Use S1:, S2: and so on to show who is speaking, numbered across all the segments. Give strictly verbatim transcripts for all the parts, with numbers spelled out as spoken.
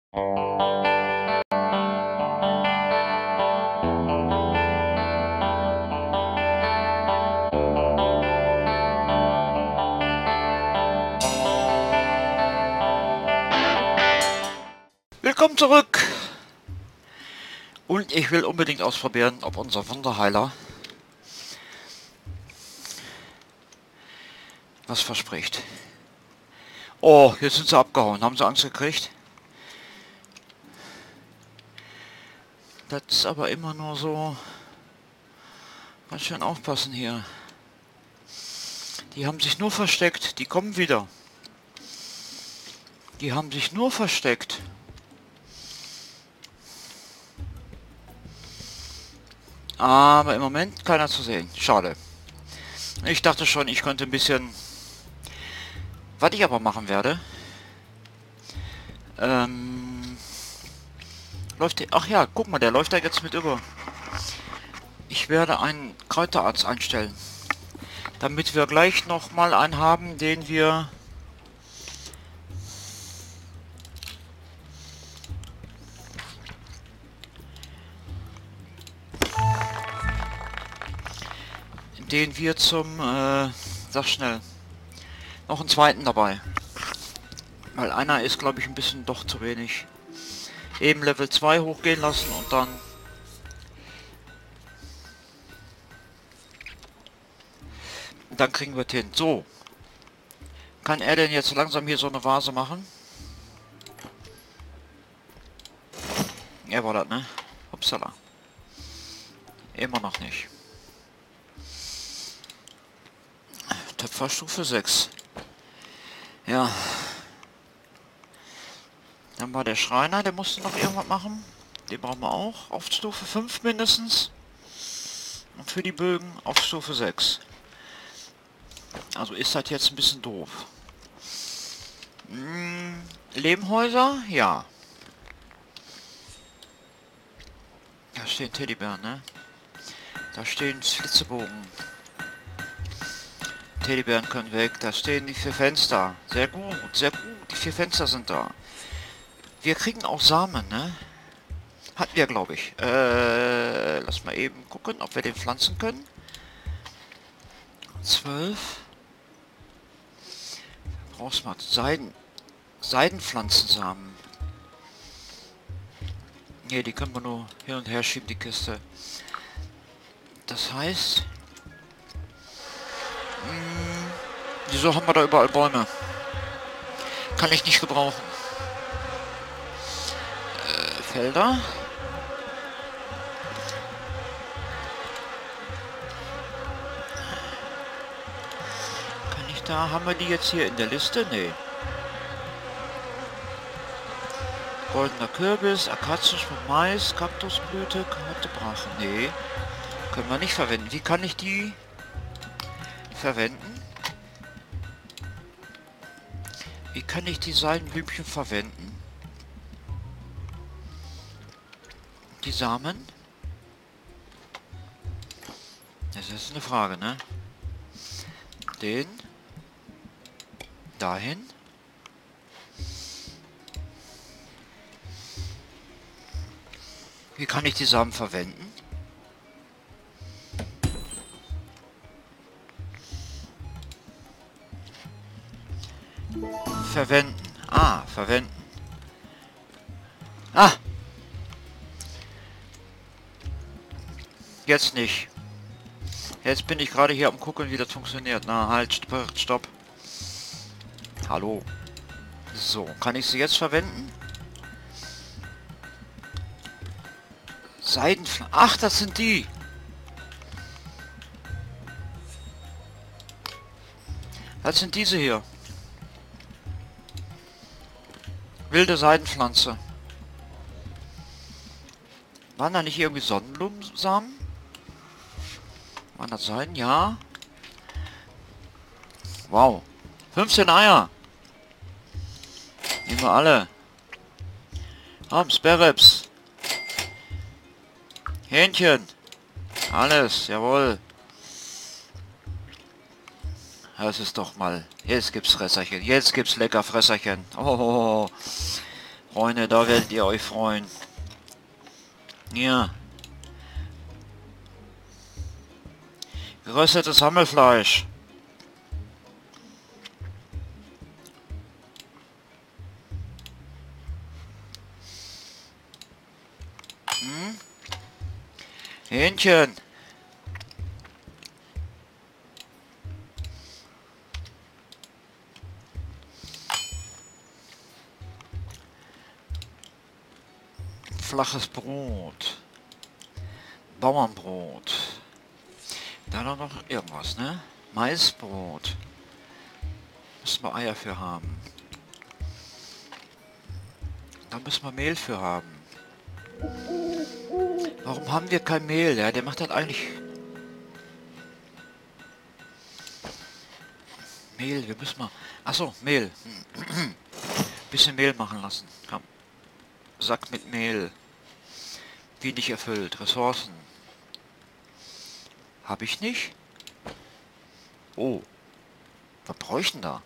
S1: Willkommen zurück! Und ich will unbedingt ausprobieren, ob unser Wunderheiler was verspricht. Oh, jetzt sind sie abgehauen. Haben sie Angst gekriegt? Das ist aber immer nur so... Ganz schön aufpassen hier. Die haben sich nur versteckt. Die kommen wieder. Die haben sich nur versteckt. Aber im Moment keiner zu sehen. Schade. Ich dachte schon, ich könnte ein bisschen... Was ich aber machen werde... Ähm... Läuft der... Ach ja, guck mal, der läuft da jetzt mit über. Ich werde einen Kräuterarzt einstellen. Damit wir gleich noch mal einen haben, den wir... den wir zum, äh, sag schnell, noch einen zweiten dabei. Weil einer ist, glaube ich, ein bisschen doch zu wenig. Eben Level zwei hochgehen lassen und dann... Dann kriegen wir es hin. So. Kann er denn jetzt langsam hier so eine Vase machen? Er war das, ne? Upsala. Immer noch nicht. Töpferstufe sechs. Ja. Dann war der Schreiner, der musste noch irgendwas machen. Den brauchen wir auch. Auf Stufe fünf mindestens. Und für die Bögen auf Stufe sechs. Also ist das jetzt ein bisschen doof. Hm, Lehmhäuser? Ja. Da stehen Teddybären, ne? Da stehen Flitzebogen. Teddybären können weg. Da stehen die vier Fenster. Sehr gut, sehr gut. Die vier Fenster sind da. Wir kriegen auch Samen, ne? Hatten wir, glaube ich. Äh, lass mal eben gucken, ob wir den pflanzen können. zwölf. Brauchst mal Seiden, Seidenpflanzensamen. Ne, die können wir nur hin und her schieben, die Kiste. Das heißt... Mh, wieso haben wir da überall Bäume? Kann ich nicht gebrauchen. Äh, Felder. Kann ich da... Haben wir die jetzt hier in der Liste? Nee. Goldener Kürbis, Akazienschmuck, Mais, Kaktusblüte, Karotte, Brache. Nee. Können wir nicht verwenden. Wie kann ich die verwenden? Wie kann ich die Seidenblümchen verwenden? Die Samen? Das ist eine Frage, ne? Den. Dahin. Wie kann ich die Samen verwenden? Verwenden. Ah, verwenden. Ah! Jetzt nicht. Jetzt bin ich gerade hier am gucken, wie das funktioniert. Na, halt, stopp, stopp. Hallo. So, kann ich sie jetzt verwenden? Seidenpflanzen. Ach, das sind die. Das sind diese hier. Wilde Seidenpflanze. Waren da nicht irgendwie Sonnenblumensamen? Waren das Seiden? Ja. Wow. fünfzehn Eier. Nehmen wir alle. Haben Sparrows. Hähnchen. Alles, jawohl. Das ist doch mal... Jetzt gibt's Fresserchen. Jetzt gibt's lecker Fresserchen. Oh, Freunde, da werdet ihr euch freuen. Ja. Geröstetes Hammelfleisch. Hm? Hähnchen. Flaches Brot. Bauernbrot. Da noch irgendwas, ne? Maisbrot. Müssen wir Eier für haben. Da müssen wir Mehl für haben. Warum haben wir kein Mehl? Ja, der macht das eigentlich... Mehl, wir müssen mal... Achso, Mehl. Bisschen Mehl machen lassen. Komm. Sack mit Mehl. Wie nicht erfüllt. Ressourcen. Habe ich nicht? Oh. Was bräuchten da?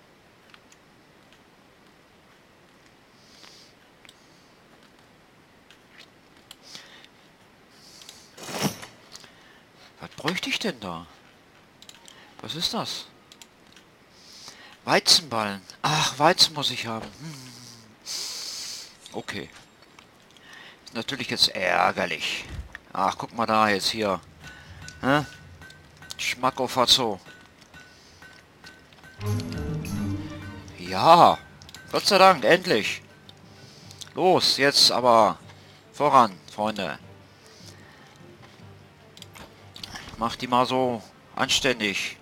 S1: Was bräuchte ich denn da? Was ist das? Weizenballen. Ach, Weizen muss ich haben. Hm. Okay. Ist natürlich jetzt ärgerlich. Ach, guck mal da jetzt hier. Hä? Schmacko-Fatzo. Ja. Gott sei Dank, endlich. Los, jetzt aber voran, Freunde. Macht die mal so anständig.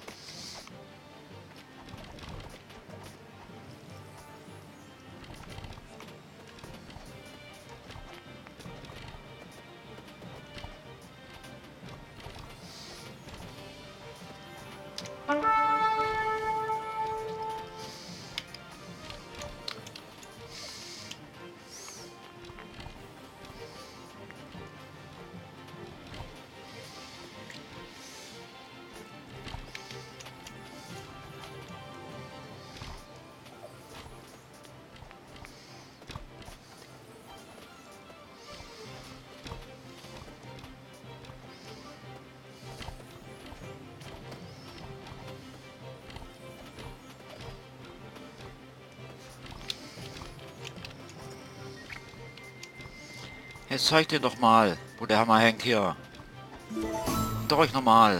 S1: Jetzt zeigt ihr doch mal, wo der Hammer hängt hier. Doch euch nochmal.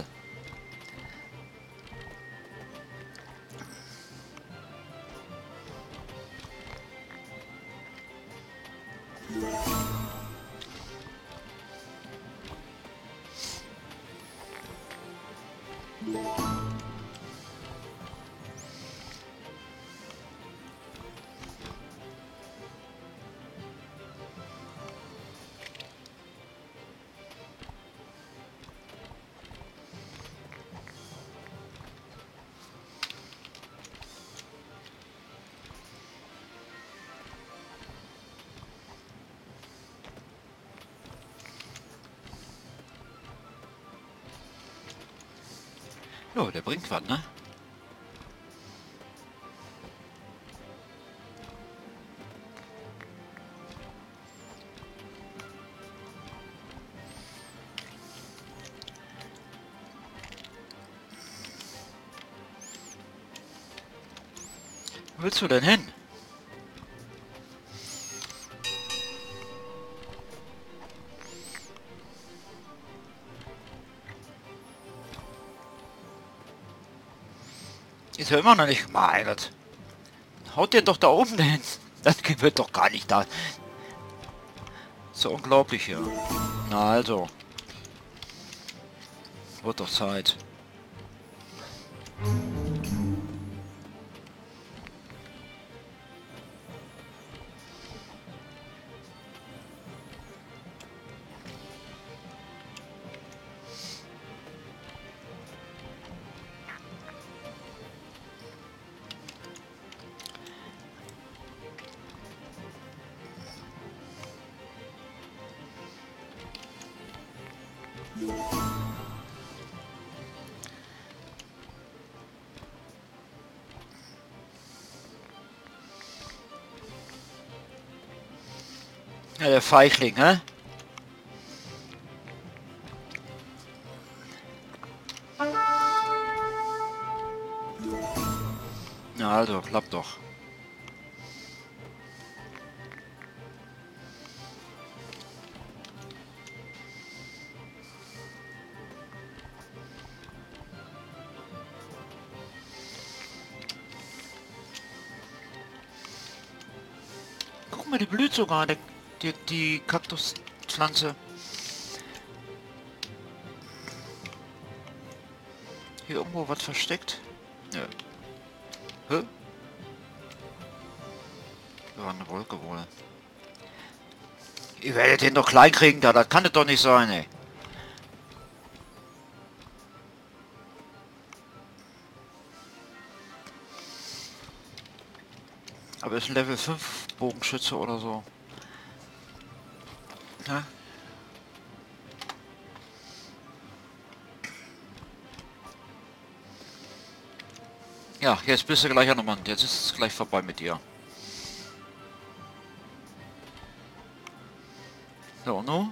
S1: Jo, der bringt was, ne? Wo willst du denn hin? Ist ja immer noch nicht... Mein Gott. Haut den doch da oben hin. Das wird doch gar nicht da. So unglaublich hier. Na also. Wird doch Zeit. Ja, der Feigling, hä? Na also, klappt doch. Guck mal, die blüht sogar, die, die, die Kaktuspflanze. Hier irgendwo was versteckt? Nö. Hä? Da war eine Wolke wohl. Ihr werdet den doch klein kriegen da, das kann es doch nicht sein, ey. Aber ist ein Level fünf Bogenschütze oder so. Ja? Ja, jetzt bist du gleich an der Mann. Jetzt ist es gleich vorbei mit dir. So, no?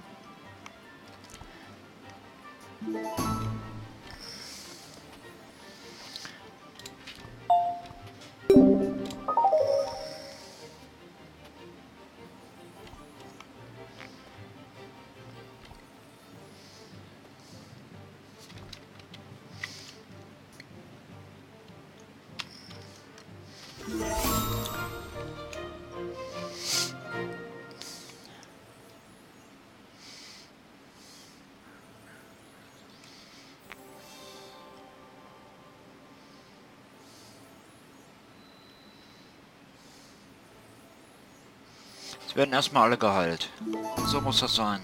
S1: Es werden erstmal alle geheilt. So muss das sein.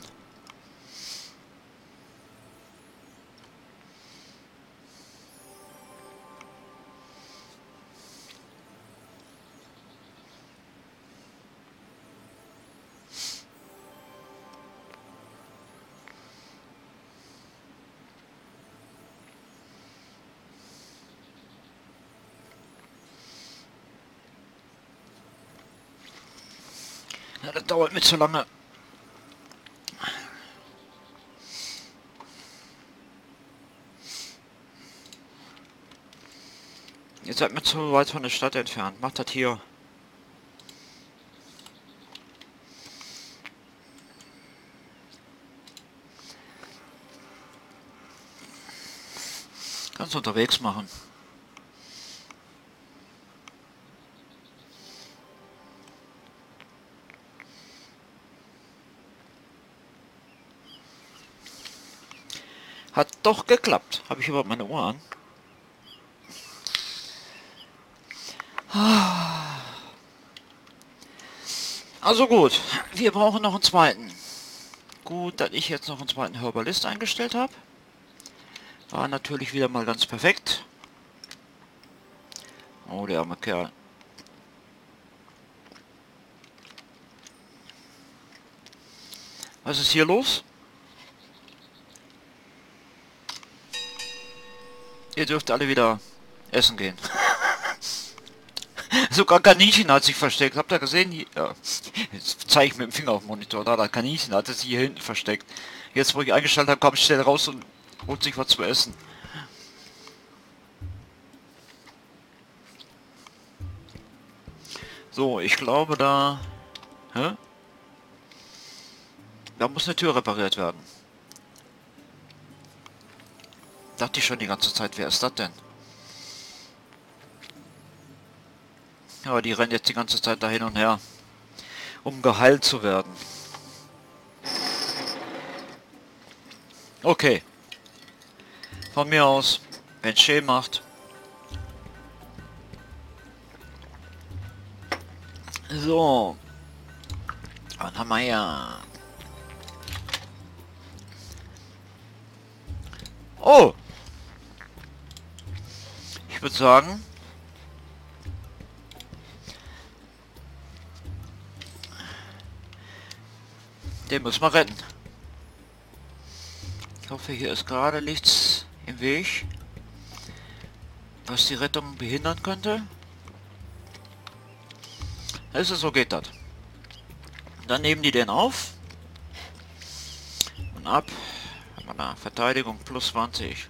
S1: Ja, das dauert mir zu lange. Ihr seid mir zu weit von der Stadt entfernt. Macht das hier. Kannst du unterwegs machen. Hat doch geklappt. Habe ich überhaupt meine Uhr an? Also gut, wir brauchen noch einen zweiten. Gut, dass ich jetzt noch einen zweiten Herbalist eingestellt habe. War natürlich wieder mal ganz perfekt. Oh, der arme Kerl. Was ist hier los? Ihr dürft alle wieder essen gehen. Sogar Kaninchen hat sich versteckt. Habt ihr gesehen? Ja. Jetzt zeige ich mit dem Finger auf dem Monitor. Da, das Kaninchen hat sich hier hinten versteckt. Jetzt, wo ich eingestellt habe, kommt schnell raus und holt sich was zu essen. So, ich glaube da... Hä? Da muss eine Tür repariert werden. Dachte ich schon die ganze Zeit, wer ist das denn? Aber die rennen jetzt die ganze Zeit da hin und her, um geheilt zu werden. Okay. Von mir aus, wenn es schön macht. So. Dann haben wir ja... Oh! Ich würde sagen... Den müssen wir retten. Ich hoffe, hier ist gerade nichts im Weg, was die Rettung behindern könnte. Also so geht das. Dann nehmen die den auf. Und ab. Haben wir da Verteidigung plus zwanzig.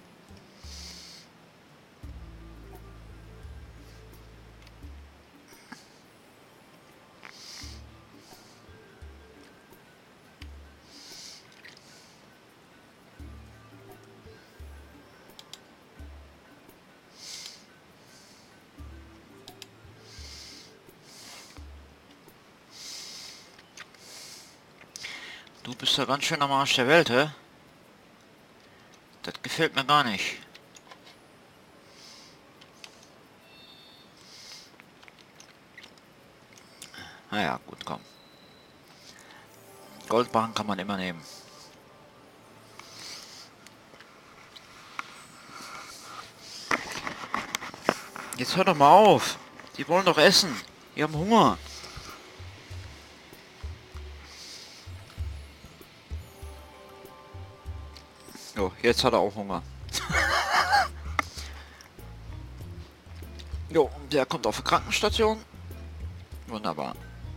S1: Du bist ja ganz schön am Arsch der Welt, hä? Das gefällt mir gar nicht. Naja, gut, komm. Goldbarren kann man immer nehmen. Jetzt hör doch mal auf. Die wollen doch essen. Die haben Hunger. Jo, jetzt hat er auch Hunger. Jo, und der kommt auf die Krankenstation. Wunderbar.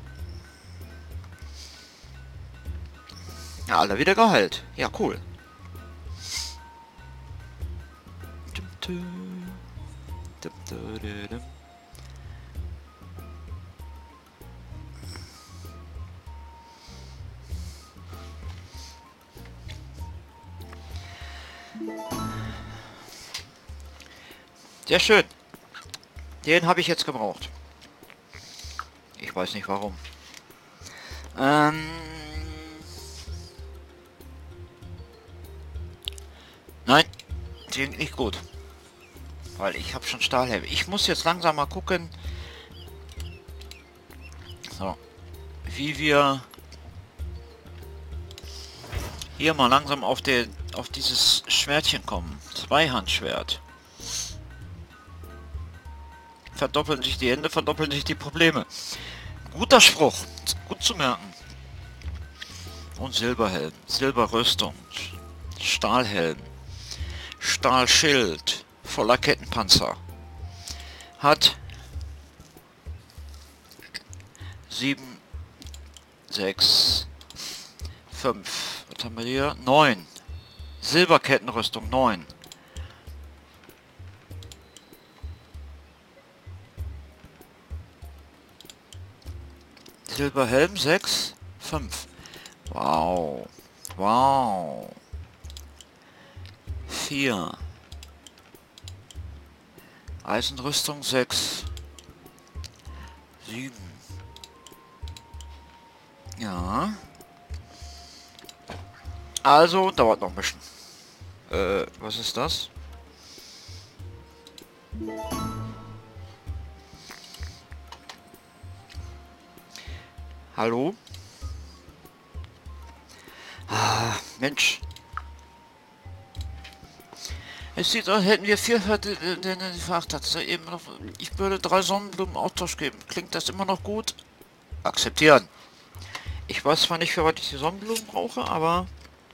S1: Ja, alle wieder geheilt. Ja, cool. Sehr schön. Den habe ich jetzt gebraucht. Ich weiß nicht warum. Ähm... Nein, klingt nicht gut. Weil ich habe schon Stahlhelm. Ich muss jetzt langsam mal gucken, so, wie wir hier mal langsam auf, den, auf dieses Schwertchen kommen. Zweihandschwert. Verdoppeln sich die Hände, verdoppeln sich die Probleme. Guter Spruch. Gut zu merken. Und Silberhelm. Silberrüstung. Stahlhelm. Stahlschild. Voller Kettenpanzer. Hat sieben, sechs, fünf. Was haben wir hier? neun. Silberkettenrüstung neun. Silberhelm sechs, fünf. Wow. Wow. vier. Eisenrüstung sechs. sieben. Ja. Also, dauert noch ein bisschen. Äh, was ist das? Hallo? Ah, Mensch. Es sieht aus, hätten wir vier Viertel den gefragt hat. Eben noch, ich würde drei Sonnenblumen Austausch geben. Klingt das immer noch gut? Akzeptieren. Ich weiß zwar nicht, für was ich die Sonnenblumen brauche, aber...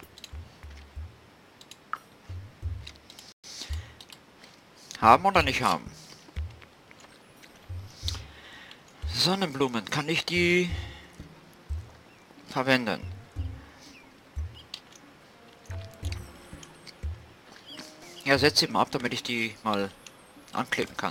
S1: Haben oder nicht haben? Sonnenblumen, kann ich die verwenden? Ja, setz sie mal ab, damit ich die mal anklicken kann.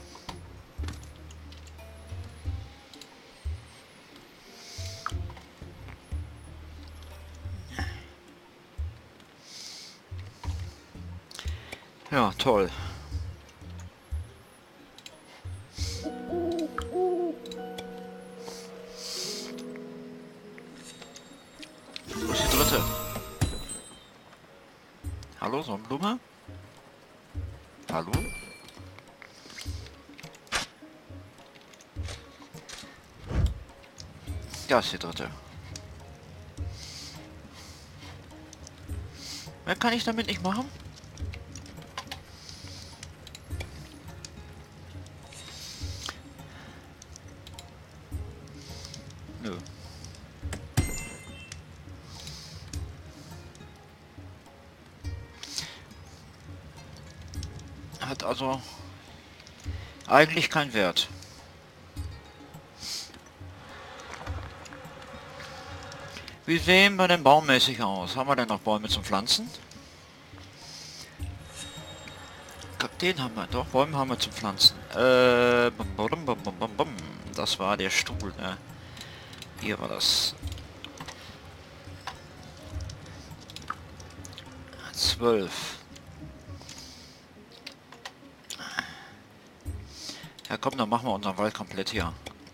S1: Ja, toll. Wo ist die dritte? Hallo, Sonnenblume? Hallo? Da ist die dritte. Mehr kann ich damit nicht machen? Nö. Hat also eigentlich keinen Wert. Wie sehen wir denn baummäßig aus? Haben wir denn noch Bäume zum Pflanzen? Den haben wir doch. Bäume haben wir zum Pflanzen. Äh, bum, bum, bum, bum, bum, bum. Das war der Stuhl, ne? Hier war das. Zwölf. Ja komm, dann machen wir unseren Wald komplett hier.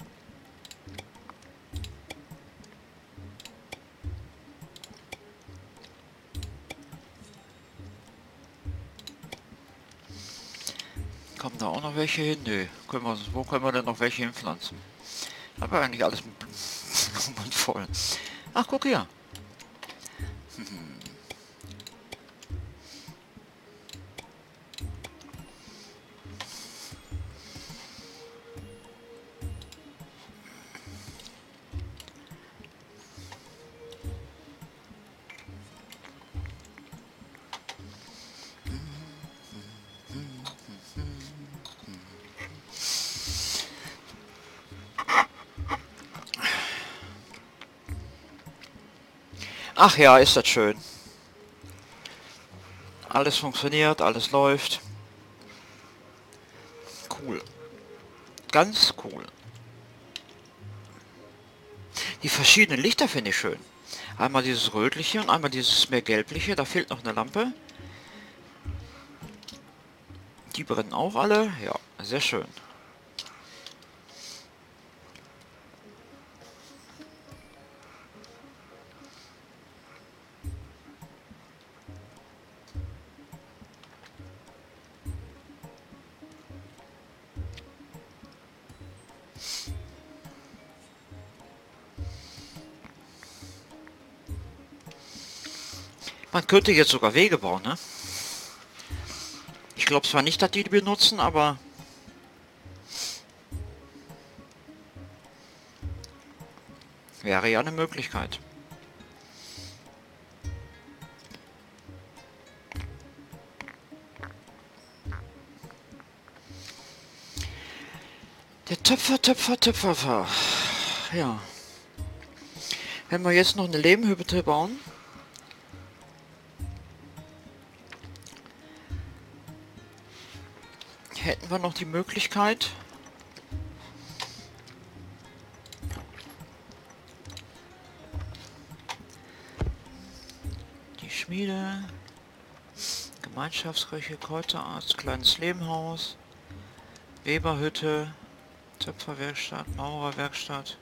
S1: Kommen da auch noch welche hin? Nö. Können wir, wo können wir denn noch welche hinpflanzen? Aber eigentlich alles mit Blumen voll. Ach, guck hier. Ach ja, ist das schön. Alles funktioniert, alles läuft. Cool. Ganz cool. Die verschiedenen Lichter finde ich schön. Einmal dieses rötliche und einmal dieses mehr gelbliche. Da fehlt noch eine Lampe. Die brennen auch alle. Ja, sehr schön. Man könnte jetzt sogar Wege bauen, ne? Ich glaube zwar nicht, dass die die benutzen, aber... wäre ja eine Möglichkeit. Der Töpfer, Töpfer, Töpfer. Ja. Wenn wir jetzt noch eine Lehmhütte bauen... hätten wir noch die Möglichkeit, die Schmiede, Gemeinschaftskirche, Kräuterarzt, kleines Lehmhaus, Weberhütte, Töpferwerkstatt, Maurerwerkstatt,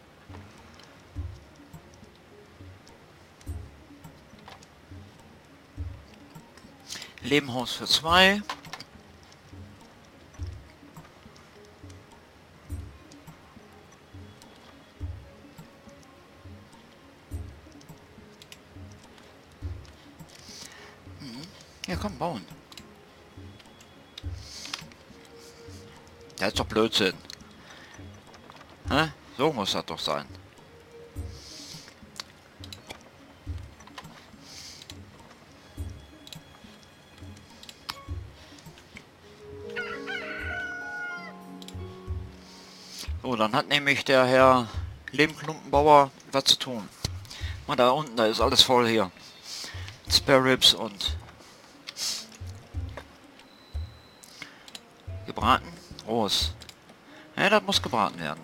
S1: Lehmhaus für zwei. Ja, komm, bauen. Das ist doch Blödsinn. Hä? So muss das doch sein. So, dann hat nämlich der Herr Lehmklumpenbauer was zu tun. Mal da unten, da ist alles voll hier. Spare Ribs und gebraten. Groß. Ja, das muss gebraten werden.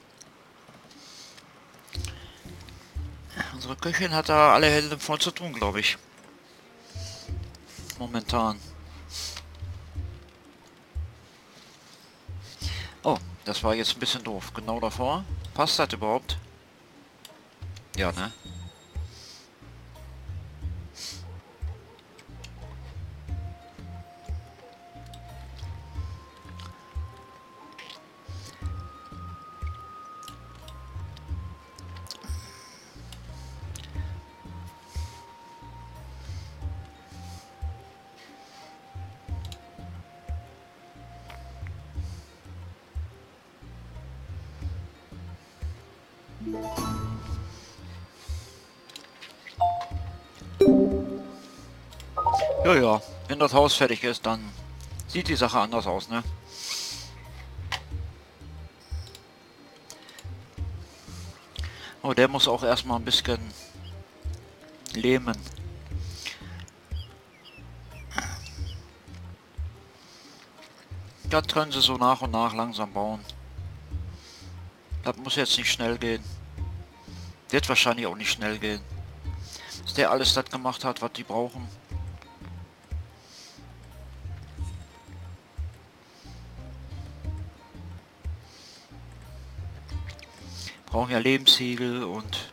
S1: Unsere Köchin hat da alle Hände voll zu tun, glaube ich. Momentan. Oh, das war jetzt ein bisschen doof. Genau davor. Passt das überhaupt? Ja, ne? Ja, ja. Wenn das Haus fertig ist, dann sieht die Sache anders aus, ne? Oh, der muss auch erstmal ein bisschen Lähmen. Das können sie so nach und nach langsam bauen. Das muss jetzt nicht schnell gehen. Wird wahrscheinlich auch nicht schnell gehen. Dass der alles das gemacht hat, was die brauchen. Brauchen ja Lebenssiegel und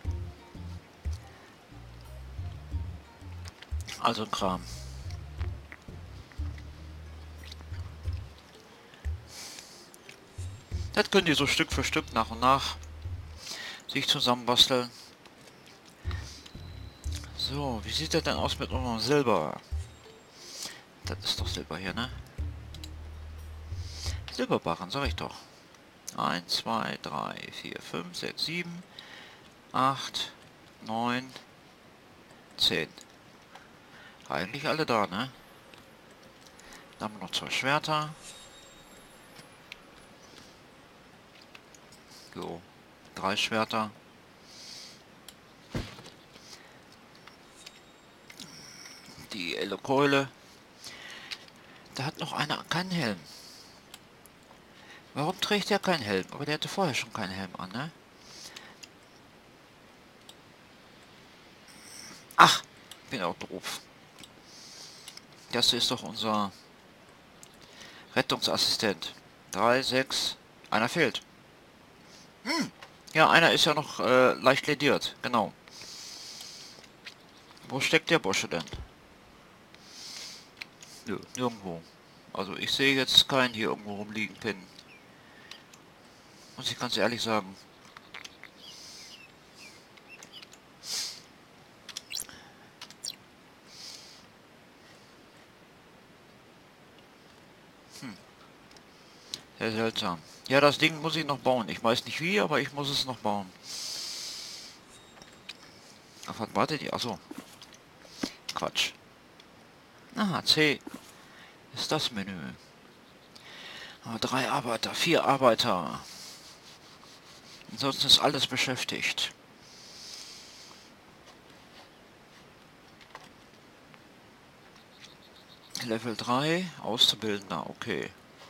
S1: also ein Kram. Das können die so Stück für Stück nach und nach sich zusammenbasteln. So, wie sieht das denn aus mit unserem Silber? Das ist doch Silber hier, ne? Silberbarren, sag ich doch. eins, zwei, drei, vier, fünf, sechs, sieben, acht, neun, zehn. Eigentlich alle da, ne? Dann haben wir noch zwei Schwerter. Jo, drei Schwerter. Die Elle Keule. Da hat noch einer keinen Helm. Warum trägt er keinen Helm? Aber der hatte vorher schon keinen Helm an, ne? Ach, bin auch doof. Das ist doch unser Rettungsassistent. Drei, sechs. Einer fehlt. Hm. Ja, einer ist ja noch äh, leicht lediert. Genau. Wo steckt der Bursche denn? Nö, nirgendwo. Also ich sehe jetzt keinen hier irgendwo rumliegen pinnen. Muss ich ganz ehrlich sagen. Hm. Sehr seltsam. Ja, das Ding muss ich noch bauen. Ich weiß nicht wie, aber ich muss es noch bauen. Auf was wartet ihr? Achso. Quatsch. Aha, C ist das Menü. Ah, drei Arbeiter, vier Arbeiter. Ansonsten ist alles beschäftigt. Level drei, Auszubildender, okay.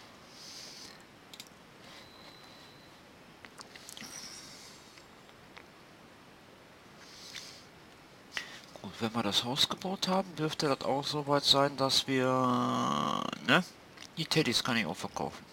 S1: Gut, wenn wir das Haus gebaut haben, dürfte das auch soweit sein, dass wir... Ne? Die Teddys kann ich auch verkaufen.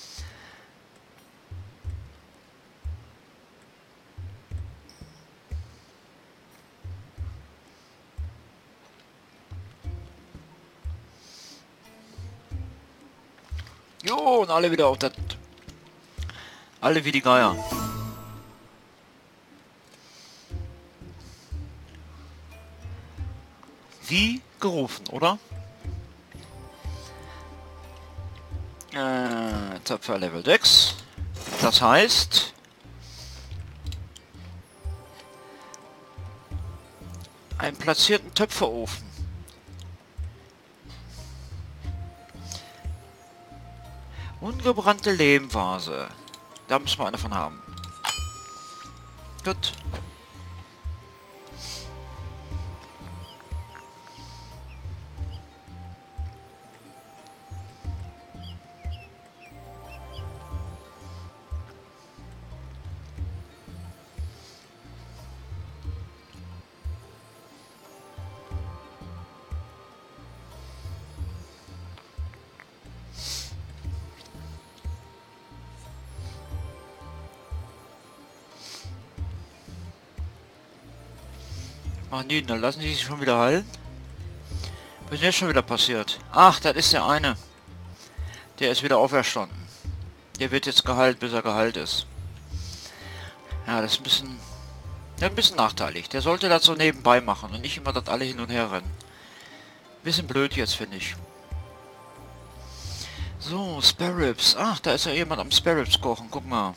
S1: Jo, und alle wieder auf das... Alle wie die Geier. Wie gerufen, oder? Äh, Töpfer Level sechs. Das heißt... einen platzierten Töpferofen. Ungebrannte Lehmvase. Da müssen wir eine von haben. Gut. Machen die, dann lassen die sich schon wieder heilen. Was ist jetzt schon wieder passiert? Ach, das ist der eine. Der ist wieder auferstanden. Der wird jetzt geheilt, bis er geheilt ist. Ja, das ist ein bisschen... Ja, ein bisschen nachteilig. Der sollte das so nebenbei machen und nicht immer das alle hin und her rennen. Bisschen blöd jetzt, finde ich. So, Spare Ribs. Ach, da ist ja jemand am Spare Ribs kochen. Guck mal.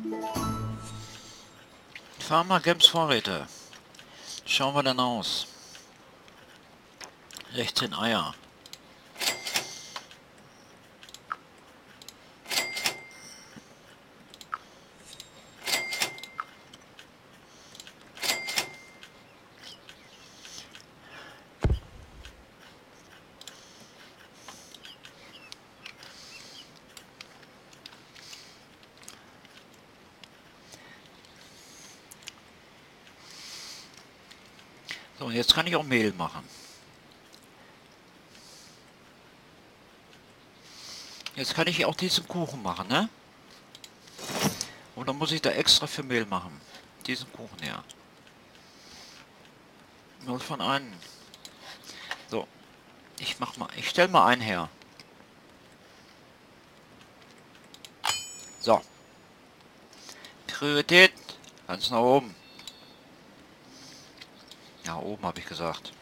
S1: Pharma Games Vorräte. Schauen wir dann aus. sechzehn Eier. So, und jetzt kann ich auch Mehl machen. Jetzt kann ich auch diesen Kuchen machen, ne? Oder muss ich da extra für Mehl machen? Diesen Kuchen her. Nur von einem. So. Ich mach mal. Ich stell mal einen her. So. Priorität. Ganz nach oben. Ja, oben habe ich gesagt.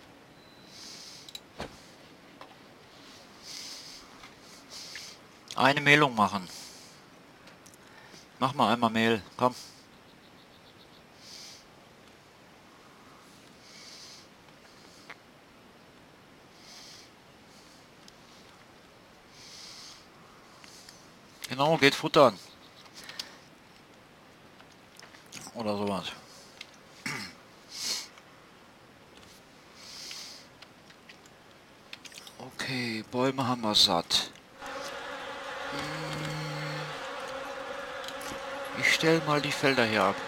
S1: Eine Mehlung machen. Mach mal einmal Mehl. Komm. Genau, geht futtern. Oder sowas. Okay, Bäume haben wir satt. Ich stelle mal die Felder hier ab.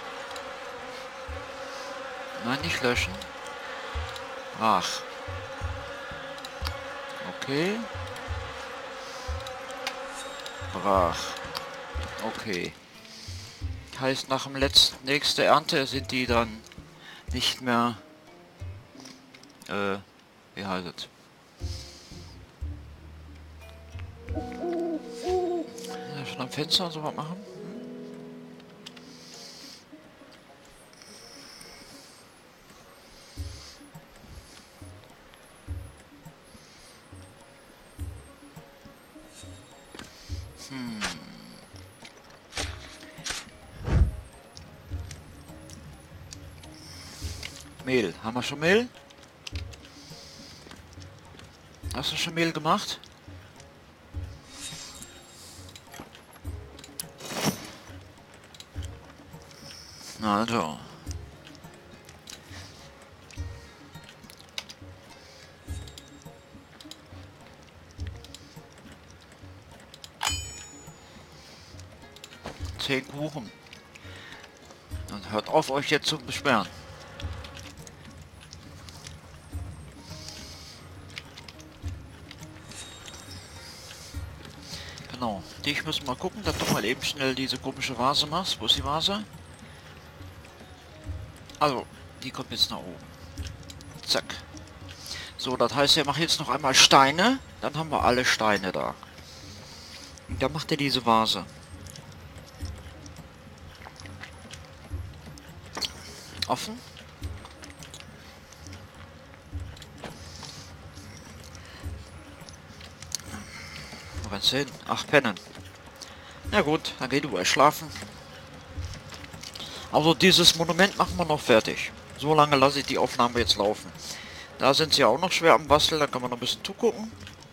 S1: Nein, nicht löschen. Ach. Okay. Brach. Okay. Heißt, nach dem letzten, nächste Ernte sind die dann nicht mehr, äh, wie heißt es? Ja, schon am Fenster und so was machen? Hm. Mehl. Haben wir schon Mehl? Hast du schon Mehl gemacht? Na also. Zehn Kuchen. Und hört auf, euch jetzt zu beschweren. Genau. Ich muss mal gucken, dass du mal eben schnell diese komische Vase machst. Wo ist die Vase? Also, die kommt jetzt nach oben. Zack. So, das heißt, er macht jetzt noch einmal Steine. Dann haben wir alle Steine da. Und dann macht er diese Vase. Offen. Wo rennst du hin? Ach, pennen. Na gut, dann geh du mal schlafen. Also dieses Monument machen wir noch fertig. So lange lasse ich die Aufnahme jetzt laufen. Da sind sie auch noch schwer am Basteln, da kann man noch ein bisschen zugucken.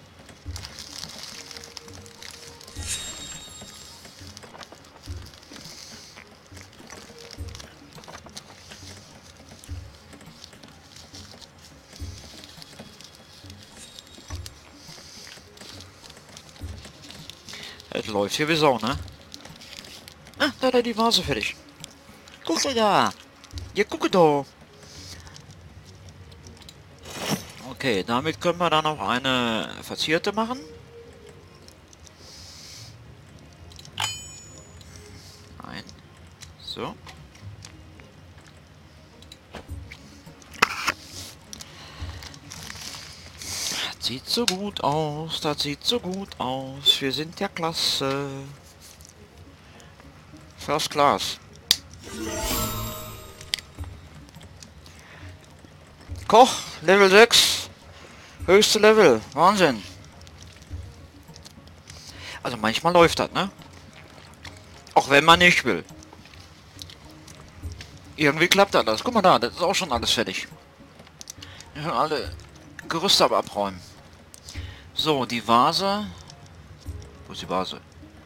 S1: Es läuft hier wie Sau, ne? Ah, da hat er die Vase fertig. Guck doch da! Ja, gucke doch! Okay, damit können wir dann auch eine verzierte machen. Nein. So. Das sieht so gut aus, das sieht so gut aus. Wir sind ja klasse. First Class. Koch, Level sechs. Höchste Level. Wahnsinn. Also manchmal läuft das, ne? Ach, Auch wenn man nicht will. Irgendwie klappt das. Guck mal da, das ist auch schon alles fertig. Wir können alle Gerüste aber abräumen. So, die Vase. Wo ist die Vase?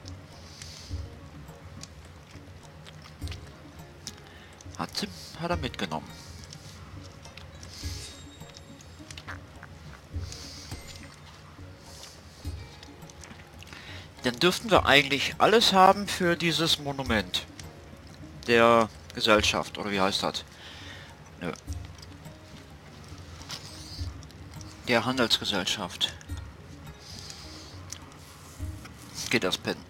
S1: Hat, hat er mitgenommen. Dann dürften wir eigentlich alles haben für dieses Monument der Gesellschaft, oder wie heißt das? Nö. Der Handelsgesellschaft. Geht das Pen?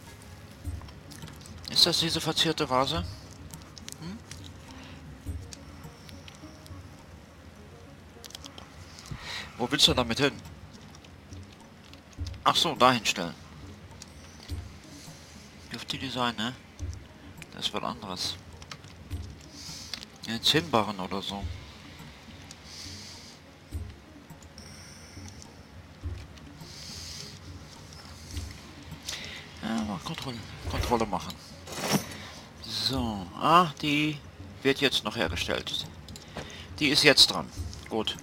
S1: Ist das diese verzierte Vase? Hm? Wo willst du damit hin? Ach so, dahin stellen. Dürfte die sein, ne? Das ist was anderes. Jetzt hinbarren oder so. Ja, mal Kontrolle, Kontrolle machen. So, ah, die wird jetzt noch hergestellt. Die ist jetzt dran. Gut.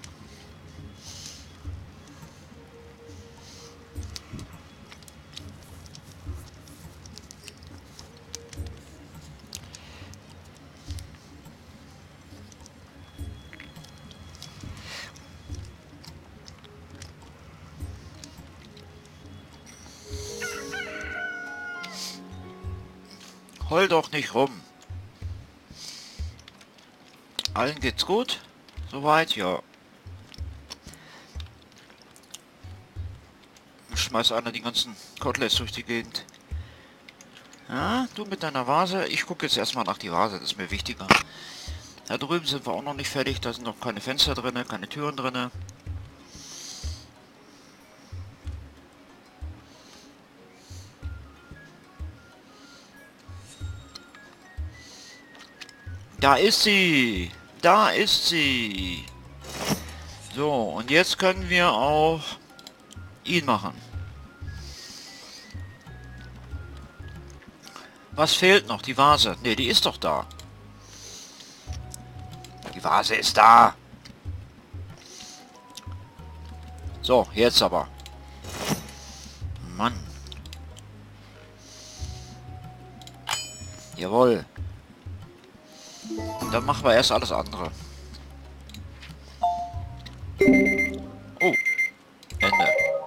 S1: Heul doch nicht rum. Allen geht's gut? Soweit, ja. Schmeiß einer die ganzen Koteletts durch die Gegend. Ja, du mit deiner Vase. Ich gucke jetzt erstmal nach die Vase, das ist mir wichtiger. Da drüben sind wir auch noch nicht fertig, da sind noch keine Fenster drin, keine Türen drin. Da ist sie! Da ist sie! So, und jetzt können wir auch ihn machen. Was fehlt noch? Die Vase. Ne, die ist doch da. Die Vase ist da. So, jetzt aber. Mann. Jawohl. Dann machen wir erst alles andere. Oh. Ende.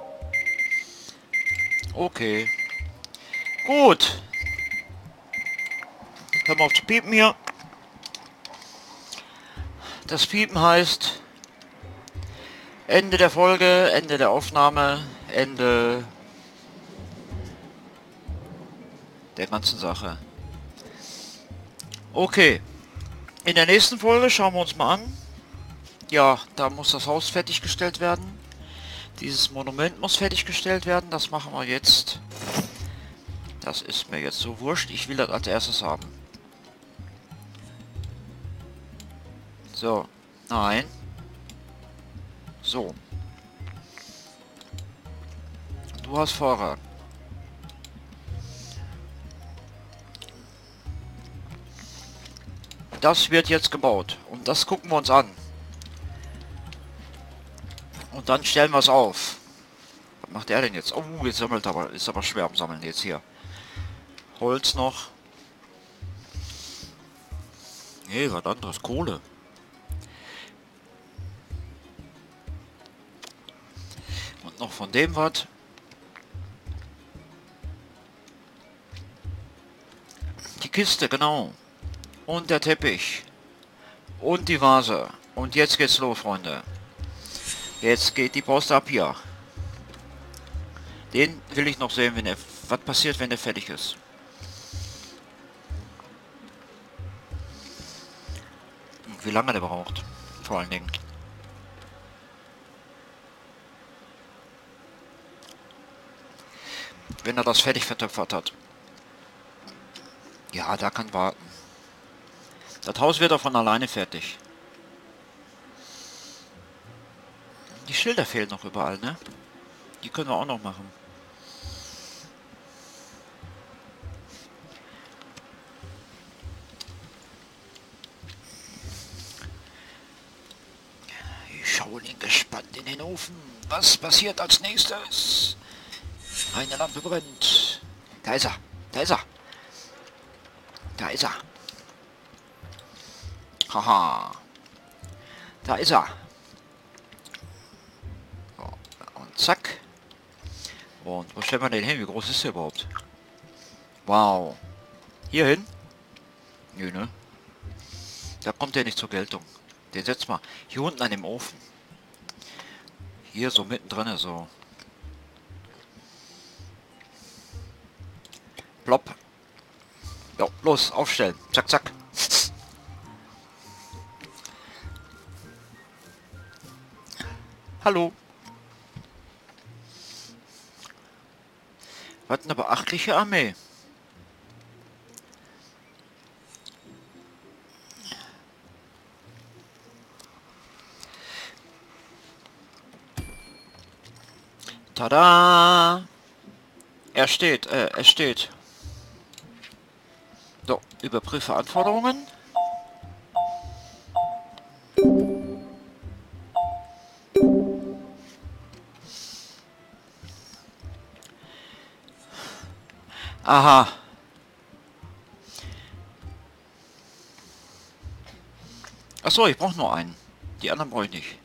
S1: Okay. Gut. Hör mal auf zu piepen hier. Das Piepen heißt Ende der Folge, Ende der Aufnahme, Ende der ganzen Sache. Okay. In der nächsten Folge schauen wir uns mal an. Ja, da muss das Haus fertiggestellt werden. Dieses Monument muss fertiggestellt werden. Das machen wir jetzt. Das ist mir jetzt so wurscht. Ich will das als erstes haben. So. Nein. So. Du hast Vorrang. Das wird jetzt gebaut. Und das gucken wir uns an. Und dann stellen wir es auf. Was macht er denn jetzt? Oh, jetzt sammelt aber, ist aber schwer am Sammeln jetzt hier. Holz noch. Nee, was anderes. Kohle. Und noch von dem was. Die Kiste, genau. Und der Teppich. Und die Vase. Und jetzt geht's los, Freunde. Jetzt geht die Post ab hier. Den will ich noch sehen, wenn er... Was passiert, wenn er fertig ist? Und wie lange der braucht. Vor allen Dingen. Wenn er das fertig vertöpfert hat. Ja, da kann warten. Das Haus wird auch von alleine fertig. Die Schilder fehlen noch überall, ne? Die können wir auch noch machen. Dann in den Ofen. Was passiert als nächstes? Eine Lampe brennt. Da ist er. Da ist er. Da ist er. Haha. Da ist er. So, und zack. Und wo stellen wir den hin? Wie groß ist der überhaupt? Wow. Hier hin? Nö, ne? Da kommt der nicht zur Geltung. Den setzt mal hier unten an dem Ofen. Hier so mittendrin, so. Plopp. Ja, los, aufstellen. Zack, zack. Hallo. Was eine beachtliche Armee. Tada! Er steht, äh, er steht. So, überprüfe Anforderungen. Aha. Achso, ich brauche nur einen. Die anderen brauche ich nicht.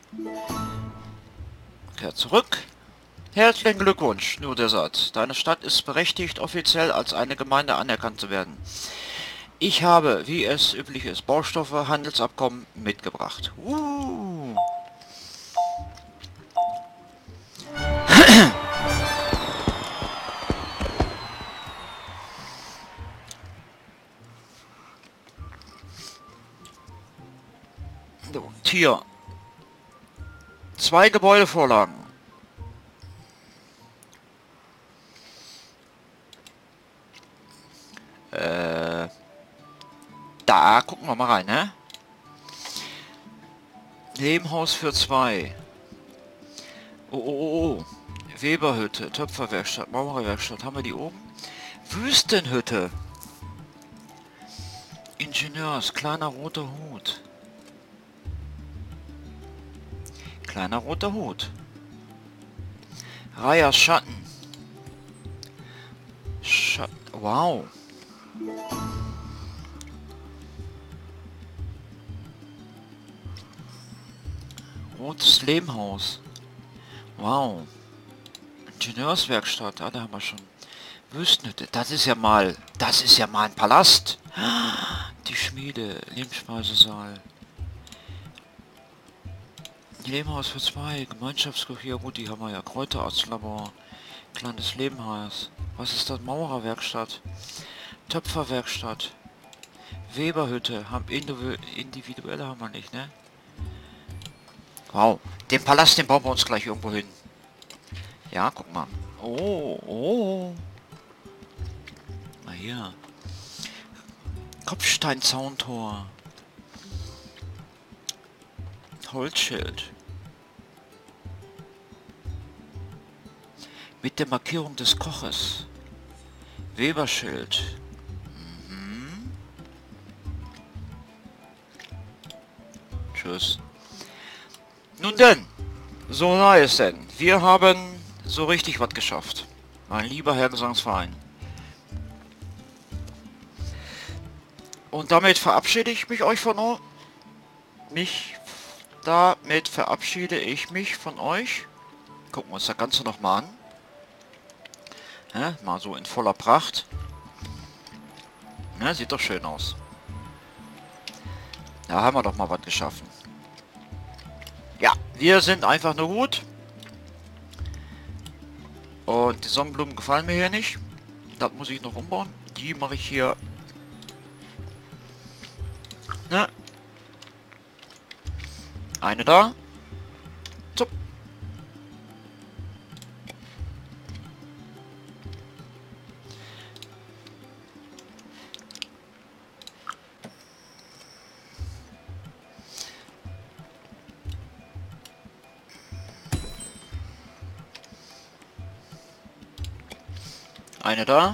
S1: Kehr zurück. Herzlichen Glückwunsch, nur der Satz. Deine Stadt ist berechtigt, offiziell als eine Gemeinde anerkannt zu werden. Ich habe, wie es üblich ist, Baustoffe, Handelsabkommen mitgebracht. Uh. So, Tier. Zwei Gebäudevorlagen. Äh, da gucken wir mal rein, ne? Nebenhaus für zwei. Oh, oh, oh, oh. Weberhütte, Töpferwerkstatt, Maurerwerkstatt. Haben wir die oben? Wüstenhütte. Ingenieurs, kleiner roter Hut. Kleiner roter Hut. Reiher Schatten. Schatten. Wow. Rotes Lehmhaus. Wow. Ingenieurswerkstatt. Ah, da haben wir schon. Wüstenhütte. Das ist ja mal. Das ist ja mal ein Palast. Die Schmiede. Lebensspeisesaal. Lehmhaus für zwei. Gemeinschaftsküche. Ja gut, die haben wir ja. Kräuterarztlabor. Kleines Lehmhaus. Was ist das? Maurerwerkstatt. Töpferwerkstatt. Weberhütte. Haben individuelle haben wir nicht, ne? Wow. Den Palast, den bauen wir uns gleich irgendwo hin. Ja, guck mal. Oh, oh. Na hier. Kopfsteinzauntor. Holzschild. Mit der Markierung des Koches. Weberschild. Mhm. Tschüss. Nun denn, so sei es denn. Wir haben so richtig was geschafft. Mein lieber Herr Gesangsverein. Und damit verabschiede ich mich euch von euch. Mich. Damit verabschiede ich mich von euch. Gucken wir uns das Ganze noch mal an. Ja, mal so in voller Pracht. Ja, sieht doch schön aus. Da haben wir doch mal was geschaffen. Ja, wir sind einfach nur gut. Und die Sonnenblumen gefallen mir hier nicht. Das muss ich noch umbauen. Die mache ich hier. Ne? Eine da. Zup. Eine da.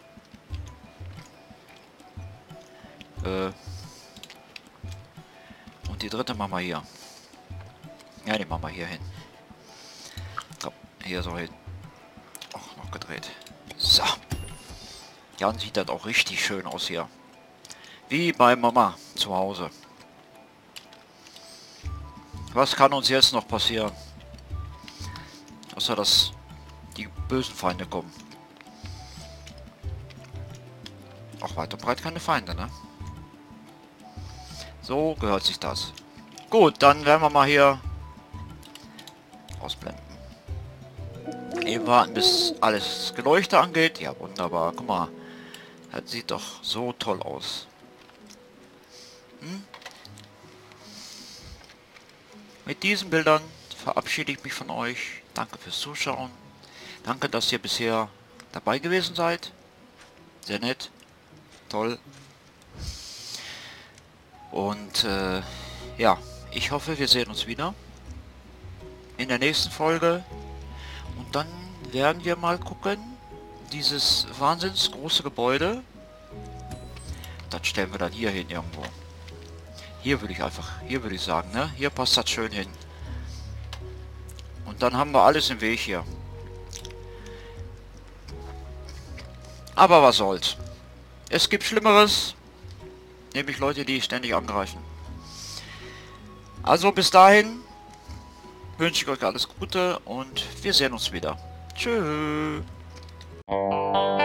S1: Äh. Und die dritte machen wir hier. Ja, die machen wir hier hin. hier so hin. Auch noch gedreht. So. Dann sieht das auch richtig schön aus hier. Wie bei Mama zu Hause. Was kann uns jetzt noch passieren? Außer dass die bösen Feinde kommen. Auch weit und breit keine Feinde, ne? So gehört sich das. Gut, dann werden wir mal hier ausblenden. Eben warten, bis alles Geleuchte angeht. Ja, wunderbar. Guck mal. Das sieht doch so toll aus. Hm? Mit diesen Bildern verabschiede ich mich von euch. Danke fürs Zuschauen. Danke, dass ihr bisher dabei gewesen seid. Sehr nett. Toll. Und äh, ja, ich hoffe, wir sehen uns wieder in der nächsten Folge. Und dann werden wir mal gucken, dieses wahnsinns große Gebäude, das stellen wir dann hier hin irgendwo. Hier würde ich einfach, hier würde ich sagen, ne? Hier passt das schön hin. Und dann haben wir alles im Weg hier. Aber was soll's. Es gibt Schlimmeres, nämlich Leute, die ständig angreifen. Also bis dahin wünsche ich euch alles Gute und wir sehen uns wieder. Tschüss.